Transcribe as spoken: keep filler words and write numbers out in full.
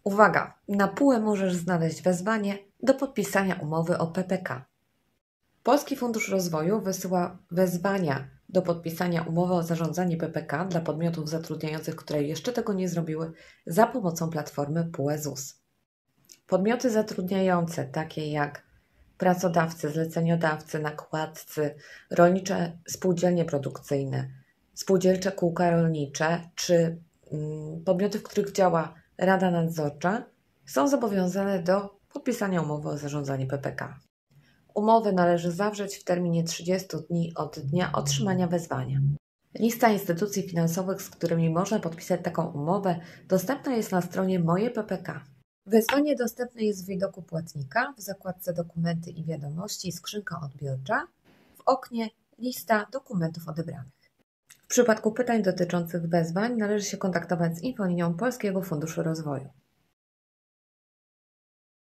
Uwaga! Na PUE możesz znaleźć wezwanie do podpisania umowy o P P K. Polski Fundusz Rozwoju wysyła wezwania do podpisania umowy o zarządzanie P P K dla podmiotów zatrudniających, które jeszcze tego nie zrobiły, za pomocą platformy PUE Z U S. Podmioty zatrudniające, takie jak pracodawcy, zleceniodawcy, nakładcy, rolnicze spółdzielnie produkcyjne, spółdzielcze kółka rolnicze czy mm, podmioty, w których działa Rada Nadzorcza, są zobowiązane do podpisania umowy o zarządzanie P P K. Umowę należy zawrzeć w terminie trzydziestu dni od dnia otrzymania wezwania. Lista instytucji finansowych, z którymi można podpisać taką umowę, dostępna jest na stronie Moje P P K. Wezwanie dostępne jest w widoku płatnika, w zakładce Dokumenty i wiadomości, skrzynka odbiorcza, w oknie Lista dokumentów odebranych. W przypadku pytań dotyczących wezwań należy się kontaktować z infolinią Polskiego Funduszu Rozwoju.